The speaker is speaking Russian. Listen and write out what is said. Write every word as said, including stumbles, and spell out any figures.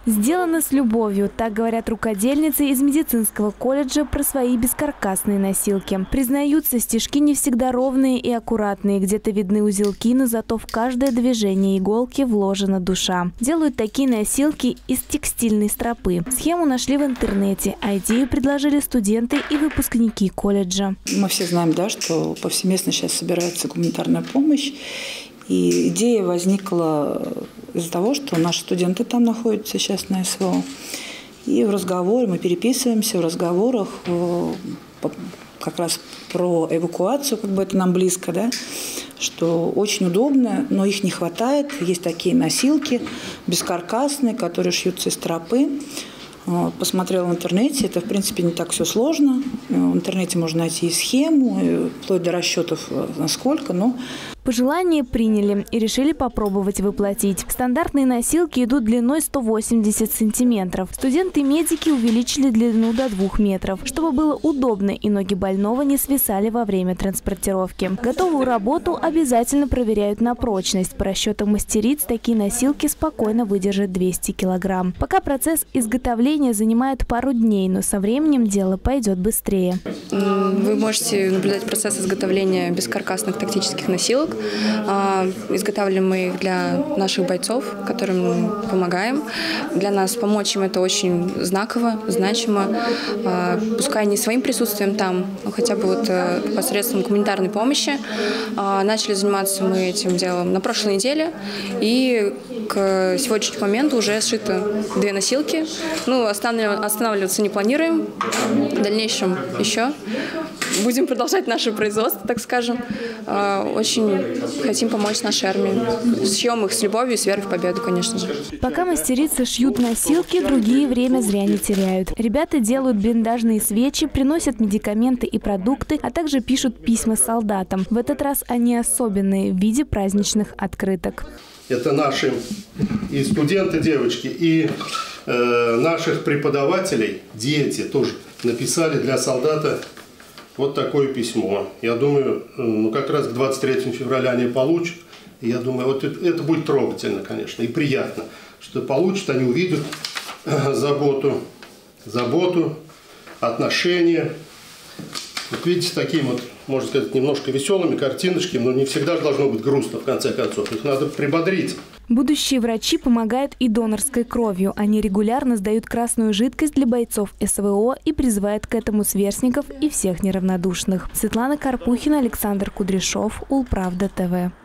Сделано с любовью, так говорят рукодельницы из медицинского колледжа про свои бескаркасные носилки. Признаются, стежки не всегда ровные и аккуратные, где-то видны узелки, но зато в каждое движение иголки вложена душа. Делают такие носилки из текстильной стропы. Схему нашли в интернете, а идею предложили студенты и выпускники колледжа. Мы все знаем, да, что повсеместно сейчас собирается гуманитарная помощь. И идея возникла из-за того, что наши студенты там находятся сейчас на СВО. И в разговоре, мы переписываемся в разговорах как раз про эвакуацию, как бы это нам близко, да, что очень удобно, но их не хватает. Есть такие носилки бескаркасные, которые шьются из стропы. Посмотрела в интернете, это в принципе не так все сложно. В интернете можно найти и схему, и вплоть до расчетов насколько, но... Пожелания приняли и решили попробовать воплотить. Стандартные носилки идут длиной сто восемьдесят сантиметров. Студенты-медики увеличили длину до двух метров, чтобы было удобно и ноги больного не свисали во время транспортировки. Готовую работу обязательно проверяют на прочность. По расчетам мастериц, такие носилки спокойно выдержат двести килограмм. Пока процесс изготовления занимает пару дней, но со временем дело пойдет быстрее. Вы можете наблюдать процесс изготовления бескаркасных тактических носилок. Изготавливаем мы их для наших бойцов, которым мы помогаем. Для нас помочь им это очень знаково, значимо. Пускай не своим присутствием там, но хотя бы вот посредством гуманитарной помощи. Начали заниматься мы этим делом на прошлой неделе. И к сегодняшнему моменту уже сшито две носилки. Ну, останавливаться не планируем. В дальнейшем еще будем продолжать наше производство, так скажем. Очень хотим помочь нашей армии. Шьем их с любовью и с верой в победу, конечно же. Пока мастерицы шьют носилки, другие время зря не теряют. Ребята делают блиндажные свечи, приносят медикаменты и продукты, а также пишут письма солдатам. В этот раз они особенные в виде праздничных открыток. Это наши и студенты, девочки, и э, наших преподавателей, дети тоже написали для солдата вот такое письмо. Я думаю, ну как раз к двадцать третьему февраля они получат. И я думаю, вот это, это будет трогательно, конечно, и приятно, что получат, они увидят заботу, заботу, отношения. Вот видите, такими вот, можно сказать, немножко веселыми картиночками, но не всегда же должно быть грустно, в конце концов. Их надо прибодрить. Будущие врачи помогают и донорской кровью. Они регулярно сдают красную жидкость для бойцов СВО и призывают к этому сверстников и всех неравнодушных. Светлана Карпухина, Александр Кудряшов, Улправда ТВ.